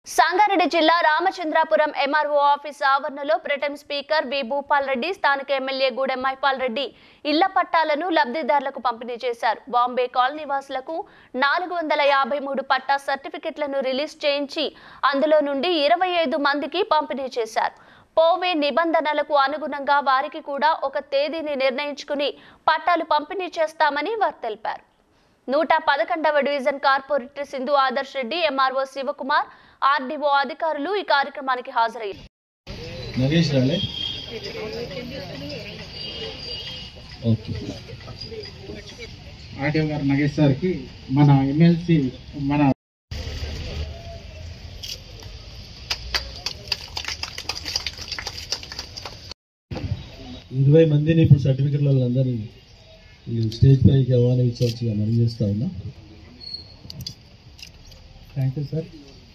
సంగారెడ్డి జిల్లా Ramachandrapuram MRO office ఆవరణలో protem speaker B Bhupal Reddy, స్థానిక ఎమ్మెల్యే గూడెం మైపాల్ రెడ్డి ఇళ్ల పట్టాలను లబ్ధిదారులకు పంపిణీ చేశారు. బాంబే కాలనీ వాసులకు 453 పట్టా సర్టిఫికెట్లను రిలీజ్ చేయించి అందులో నుండి 25 మందికి పంపిణీ చేశారు. పోవే నిబంధనలకు అనుగుణంగా వారికి కూడా ఒక తేదీని నిర్ణయించుకుని పట్టాలు పంపిణీ చేస్తామని వారు తెలిపారు. 111వ division corporator Sindhu Adarsh Reddy, MRO Shivakumar, RDO అధికారులు ఈ కార్యక్రమానికి హాజరయ్యారు. ఆర్డీఓ గారు నగేష్ సార్కి మన ఎమ్మెల్సీ మన 20 మందిని ఇప్పుడు సర్టిఫికెట్లలో అందరినీ స్టేజ్ పైకి ఆహ్వానించవచ్చుగా మనం చేస్తా ఉన్నా. Thank you sir.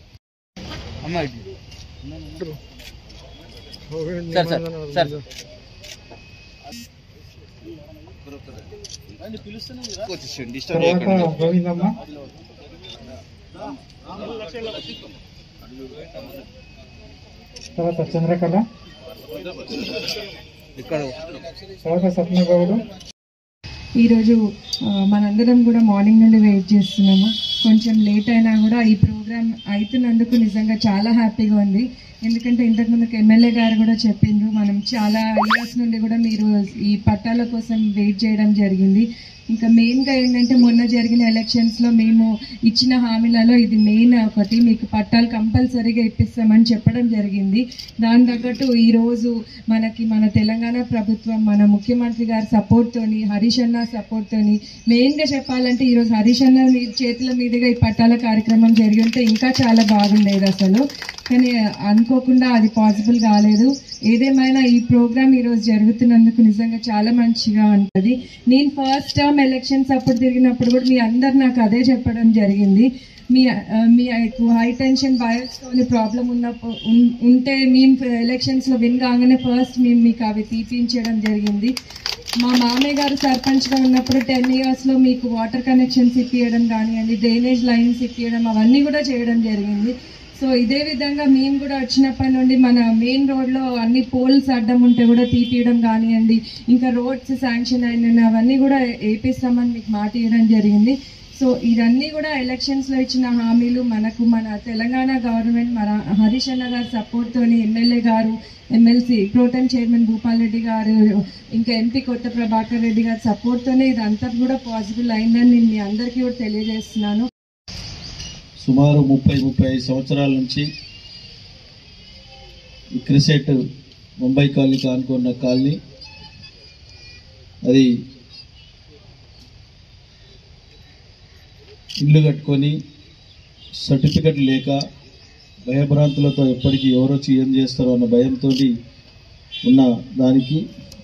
గోవిందమ్మ, తర్వాత చంద్రకళ, తర్వాత సప్నగౌడు. ఈరోజు మనందరం కూడా మార్నింగ్ నుండి వెయిట్ చేస్తున్నాము. కొంచెం లేట్ అయినా కూడా ఈ ప్రోగ్రామ్ అవుతున్నందుకు నిజంగా చాలా హ్యాపీగా ఉంది. ఎందుకంటే ఇంతకుముందుకు ఎమ్మెల్యే గారు కూడా చెప్పిండ్రు, మనం చాలా ఇయర్స్ నుండి కూడా మీరు ఈ పట్టాల కోసం వెయిట్ చేయడం జరిగింది. ఇంకా మెయిన్గా ఏంటంటే మొన్న జరిగిన ఎలక్షన్స్లో మేము ఇచ్చిన హామీలలో ఇది మెయిన్ ఒకటి, మీకు పట్టాలు కంపల్సరీగా ఇప్పిస్తామని చెప్పడం జరిగింది. దాని తగ్గట్టు ఈరోజు మన తెలంగాణ ప్రభుత్వం మన ముఖ్యమంత్రి గారి సపోర్ట్తోని, హరీష్ అన్న సపోర్ట్తోని, మెయిన్గా చెప్పాలంటే ఈరోజు హరీష్ అన్న చేతుల మీదుగా ఈ పట్టాల కార్యక్రమం జరిగి ఉంటే ఇంకా చాలా బాగుండేది అసలు. కానీ అనుకోకుండా అది పాసిబుల్ కాలేదు. ఏదేమైనా ఈ ప్రోగ్రామ్ ఈరోజు జరుగుతున్నందుకు నిజంగా చాలా మంచిగా ఉంటుంది. నేను ఫస్ట్ టర్మ్ ఎలక్షన్స్ అప్పుడు తిరిగినప్పుడు కూడా మీ అందరు నాకు అదే చెప్పడం జరిగింది. మీ హై టెన్షన్ వైర్స్తోని ప్రాబ్లం ఉంటే మేము ఎలక్షన్స్లో విన్ కాగానే ఫస్ట్ మేము మీకు అవి తీపించడం జరిగింది. మా మామయ్య గారు సర్పంచ్గా ఉన్నప్పుడు 10 yearsలో మీకు వాటర్ కనెక్షన్స్ ఇప్పించడం కానివ్వండి, డ్రైనేజ్ లైన్స్ ఇప్పించడం అవన్నీ కూడా చేయడం జరిగింది. సో ఇదే విధంగా మేము కూడా వచ్చినప్పటి నుండి మన మెయిన్ రోడ్లో అన్ని పోల్స్ అడ్డం ఉంటే కూడా తీపియడం కానివ్వండి, ఇంకా రోడ్స్ శాంక్షన్ అయిన అవన్నీ కూడా వేపిస్తామని మీకు మాట ఇవ్వడం జరిగింది. సో ఇవన్నీ కూడా ఎలక్షన్స్లో ఇచ్చిన హామీలు మనకు మన తెలంగాణ గవర్నమెంట్ మన హరీష్ అన్న గారి సపోర్ట్తోని, ఎమ్మెల్యే గారు, MLC protem chairman Bhupal Reddy గారు, ఇంకా ఎంపీ కొత్త ప్రభాకర్ రెడ్డి గారి సపోర్ట్తోనే ఇదంతా కూడా పాసిబుల్ అయిందని నేను మీ అందరికీ కూడా తెలియజేస్తున్నాను. సుమారు 30-35 సంవత్సరాల నుంచి ఈ క్రిసెట్ ముంబై కాలనీకి ఆనుకున్న కాలనీ, అది ఇల్లు కట్టుకొని సర్టిఫికెట్ లేక భయభ్రాంతులతో ఎప్పటికీ ఎవరొచ్చి ఏం చేస్తారో అన్న భయంతో ఉన్న దానికి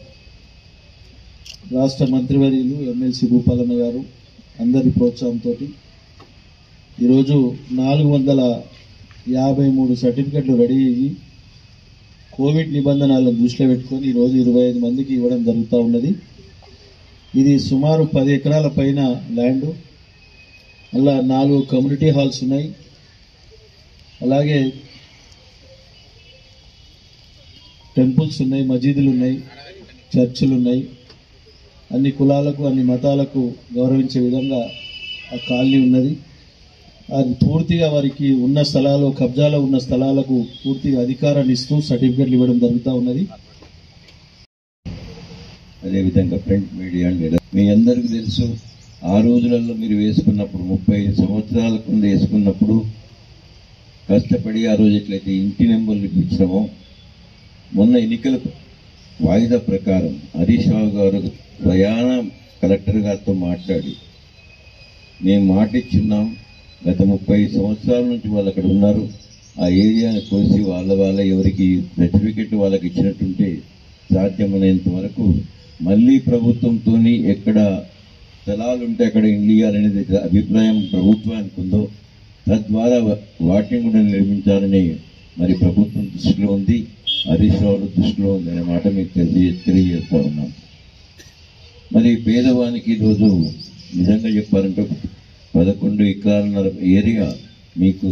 రాష్ట్ర మంత్రివర్యులు ఎమ్మెల్సీ భూపాలన్న గారు అందరి ప్రోత్సాహంతో ఈరోజు 453 సర్టిఫికెట్లు రెడీ అయ్యి కోవిడ్ నిబంధనలను దృష్టిలో పెట్టుకొని ఈరోజు 25 మందికి ఇవ్వడం జరుగుతూ ఉన్నది. ఇది సుమారు 10 ఎకరాల పైన ల్యాండు, అలా 4 కమ్యూనిటీ హాల్స్ ఉన్నాయి, అలాగే టెంపుల్స్ ఉన్నాయి, మసీదులు ఉన్నాయి, చర్చిలు ఉన్నాయి. అన్ని కులాలకు అన్ని మతాలకు గౌరవించే విధంగా ఆ కాలనీ ఉన్నది. అది పూర్తిగా వారికి ఉన్న స్థలాలు, కబ్జాలో ఉన్న స్థలాలకు పూర్తిగా అధికారాన్ని ఇస్తూ సర్టిఫికెట్లు ఇవ్వడం జరుగుతూ ఉన్నది. అదేవిధంగా ప్రింట్ మీడియా మీ అందరికీ తెలుసు, ఆ రోజులలో మీరు వేసుకున్నప్పుడు 35 సంవత్సరాల కింద వేసుకున్నప్పుడు కష్టపడి ఆ రోజు ఎట్లయితే ఇంటి నెంబర్లు ఇప్పించినామో, మొన్న ఎన్నికల వాయిదా ప్రకారం హరీష్ రావు గారు ప్రయాణ కలెక్టర్ గారితో మాట్లాడి మేము మాట ఇచ్చున్నాం, గత 30 సంవత్సరాల నుంచి వాళ్ళు అక్కడ ఉన్నారు, ఆ ఏరియాని కోసి వాళ్ళ ఎవరికి సర్టిఫికెట్ వాళ్ళకి ఇచ్చినట్టుంటే సాధ్యమైనంత వరకు మళ్ళీ ప్రభుత్వంతో ఎక్కడ స్థలాలు ఉంటే అక్కడ ఇల్లు ఇవ్వాలనేది అభిప్రాయం ప్రభుత్వానికి ఉందో తద్వారా వాటిని కూడా నిర్మించాలని మరి ప్రభుత్వం దృష్టిలో ఉంది, హరీష్ రావు దృష్టిలో ఉంది అనే మాట మీకు తెలియజేస్తా ఉన్నాం. మరి పేదవానికి ఈరోజు నిజంగా చెప్పాలంటే 11 ఎకరాల ఏరియా మీకు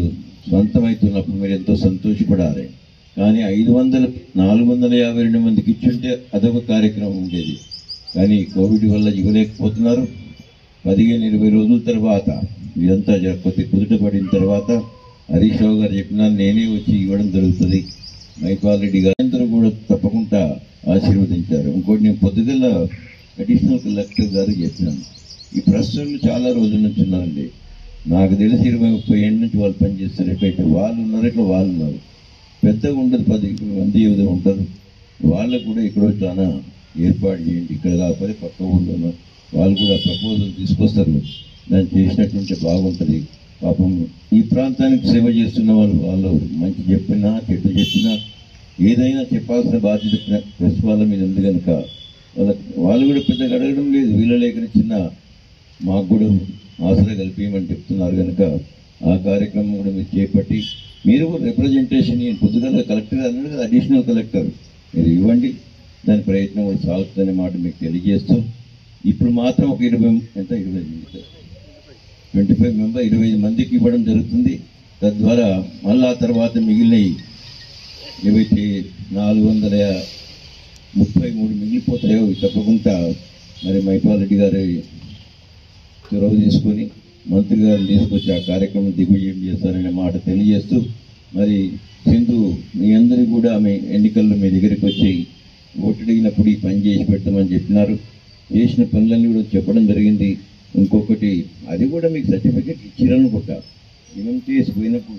సొంతమవుతున్నప్పుడు మీరు ఎంతో సంతోషపడాలి. కానీ 452 మందికి ఇచ్చుంటే అదొక కార్యక్రమం ఉండేది. కానీ కోవిడ్ వల్ల ఇవ్వలేకపోతున్నారు. 15-20 రోజుల తర్వాత ఇదంతా కొద్ది కుదుట పడిన తర్వాత హరీష్ రావు గారు చెప్పినా నేనే వచ్చి ఇవ్వడం జరుగుతుంది. మైపాల్ రెడ్డి గారు అందరూ కూడా తప్పకుండా ఆశీర్వదించారు. ఇంకోటి నేను పొద్దుగల అడిషనల్ కలెక్టర్ గారు చెప్పినాను, ఈ ప్రస్తుతం చాలా రోజుల నుంచి ఉన్నారండి. నాకు తెలిసి 20-30 ఏళ్ళ నుంచి వాళ్ళు పనిచేస్తారు. ఎట్లయితే వాళ్ళు ఉన్నారు ఇట్లా వాళ్ళు ఉన్నారు. పెద్దగా ఉండదు, 10 మంది ఏదో ఉంటారు. వాళ్ళకు కూడా ఎక్కడో చాలా ఏర్పాటు చేయండి. ఇక్కడ కాకపోతే పక్క ఊళ్ళో వాళ్ళు కూడా ప్రపోజల్ తీసుకొస్తారు. దాన్ని చేసినట్టుంటే బాగుంటుంది. పాపం ఈ ప్రాంతానికి సేవ చేస్తున్న వాళ్ళు మంచి చెప్పినా చెట్టు చెప్పినా ఏదైనా చెప్పాల్సిన బాధ్యత ప్రెస్ వాళ్ళ మీద ఉంది కనుక వాళ్ళు కూడా పెద్దగా అడగడం లేదు. వీళ్ళ లేఖన చిన్న మాకు కూడా ఆసరా కల్పించమని చెప్తున్నారు కనుక ఆ కార్యక్రమం కూడా మీరు చేపట్టి మీరు కూడా రిప్రజెంటేషన్ పొద్దుగల కలెక్టర్ అన్నాడు కదా, అడిషనల్ కలెక్టర్ మీరు ఇవ్వండి. దాని ప్రయత్నం కూడా సాగుతుందనే మాట మీకు తెలియజేస్తూ ఇప్పుడు మాత్రం ఒక 25 మందికి ఇవ్వడం జరుగుతుంది. తద్వారా మళ్ళా తర్వాత మిగిలిన ఏవైతే 433 మిగిలిపోతాయో తప్పకుండా మరి మైపాల్ రెడ్డి గారి చొరవ తీసుకొని మంత్రి గారిని తీసుకొచ్చి ఆ కార్యక్రమం దిగ్విజయం చేస్తారనే మాట తెలియజేస్తూ మరి సింధు మీ అందరికీ కూడా ఆమె ఎన్నికల్లో మీ దగ్గరికి వచ్చి ఓటు అడిగినప్పుడు ఈ పని చేసి పెట్టమని చెప్పినారు. చేసిన పనులన్నీ కూడా చెప్పడం జరిగింది. ఇంకొకటి అది కూడా మీకు సర్టిఫికేట్ ఇచ్చిరనుకుంటా. మనం చేసిపోయినప్పుడు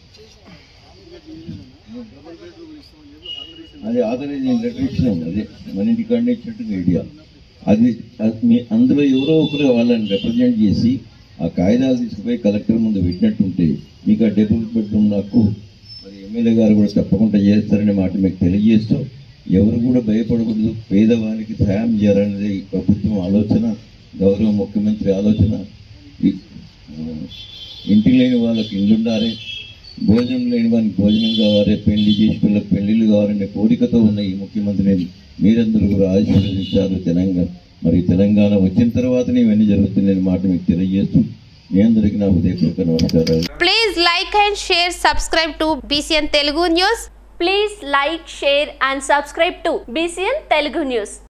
అది ఆథరైజింగ్ లెటర్ ఇచ్చినాం. అదే మన ఇంటికాడనే ఇచ్చినట్టుగా ఐడియా. అది మీ అందులో ఎవరో ఒకరు వాళ్ళని రిప్రజెంట్ చేసి ఆ కాగితాలు తీసుకుపోయి కలెక్టర్ ముందు పెట్టినట్టుంటే మీకు ఆ డబుల్ బెడ్రూమ్ నాకు మరి ఎమ్మెల్యే గారు కూడా తప్పకుండా చేస్తారనే మాట మీకు తెలియజేస్తూ ఎవరు కూడా భయపడకూడదు. పేదవానికి సహాయం చేయాలనేది ప్రభుత్వం ఆలోచన, గౌరవ ముఖ్యమంత్రి ఆలోచన. ఇంటి లేని వాళ్ళకి ఇల్లు ఉండాలి, భోజనం లేని వారికి భోజనం కావాలి, పెళ్లి చేసి పిల్లలకు పెళ్లిళ్ళు కావాలనే కోరికతో ఉన్న ఈ ముఖ్యమంత్రిని మీరందరూ కూడా ఆశీర్వదించారు. తెలంగాణ వచ్చిన తర్వాతనే ఇవన్నీ జరుగుతున్నాయని మాట మీకు తెలియజేస్తూ మీ అందరికీ నా హృదయపూర్వక నమస్కారాలు. Please like and share, subscribe to BCN Telugu News. Please like, share and subscribe to BCN Telugu News.